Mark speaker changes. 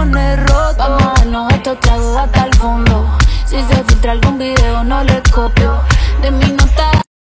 Speaker 1: corazones rotos.
Speaker 2: Vamos a darnos estos tragos hasta el fondo. Si se filtra algún video no le copio. De mí